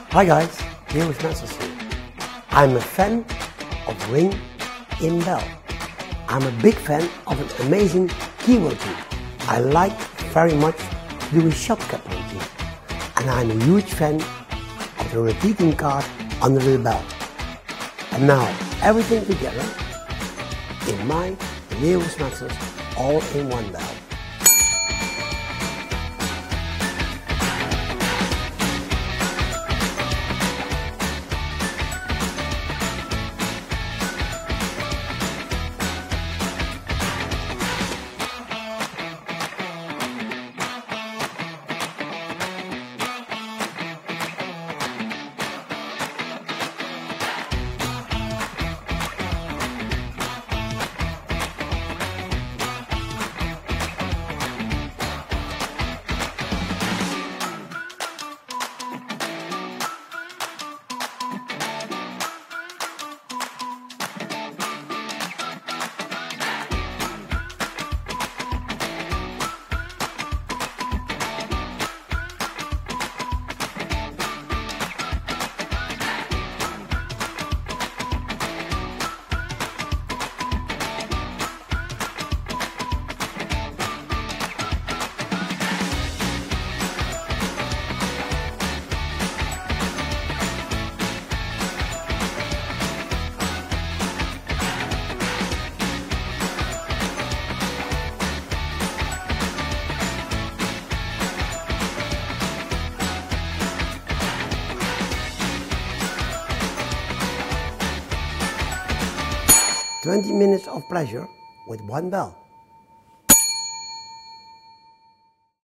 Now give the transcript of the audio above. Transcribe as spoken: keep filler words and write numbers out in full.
Hi guys, here with Smetsers here. I'm a fan of ring in bell. I'm a big fan of an amazing key routine. I like very much doing shortcut routine. And I'm a huge fan of the repeating card under the bell. And now everything together in my Leo Smetsers all in one bell. twenty minutes of pleasure with one bell.